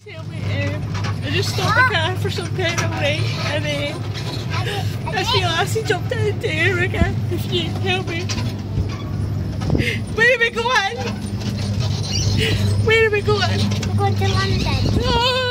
tell me, I just stopped the car for some kind of right, and this wee lassie jumped into the air again. If you help me. Where are we going? Where are we going? We're going to London. Oh.